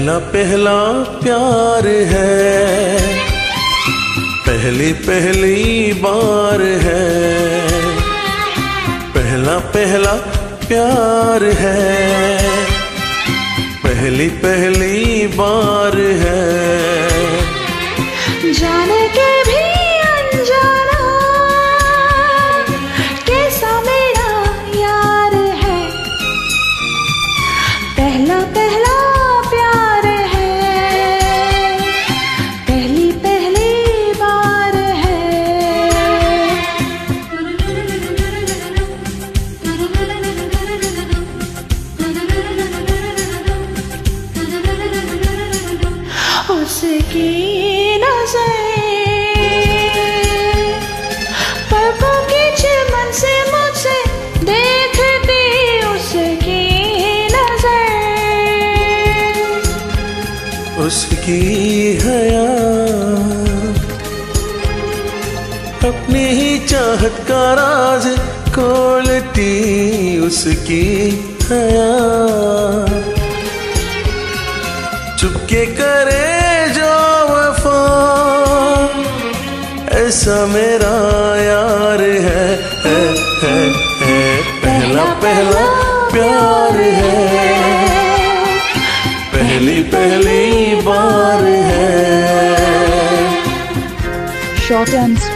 पहला पहला प्यार है, पहली पहली बार है। पहला पहला प्यार है, पहली पहली बार है। जाने के भी अनजाना कैसा मेरा यार है। पहला पहला प्यार है, पहली पहली बार है। उसकी नजर पलकों की चिमन से मुझसे देखती, उसकी नजर, उसकी हया अपनी ही चाहत का राज खोलती, उसकी हया चुपके करे जो वफा, ऐसा मेरा यार है। पहला पहला प्यार है, पहली पहली बार है। Short and